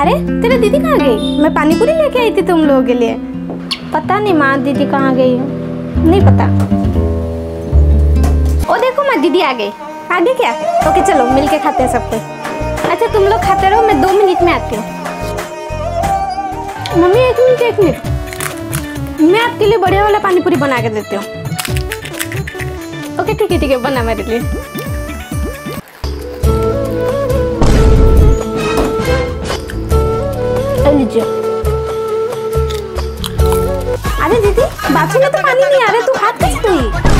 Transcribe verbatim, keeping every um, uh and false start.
अरे तेरे दीदी कहाँ गई? मैं पानी पूरी लेके आई थी तुम लोगों के लिए। पता नहीं माँ दीदी कहाँ गई है, नहीं पता। ओ देखो माँ दीदी आ गई। आगे क्या? ओके चलो मिलके खाते हैं सब कुछ। अच्छा तुम लोग खाते रहो, मैं दो मिनट में आती हूँ। मम्मी एक मिनट एक मिनट, मैं आपके लिए बढ़िया वाला पानी पूरी बना के देती हूँ। ओके ठीक है ठीक है, बना मेरे लिए। लीजिए। अरे दीदी बाथरूम में तो पानी नहीं आ रहा, तू हाथ कैसे धोई?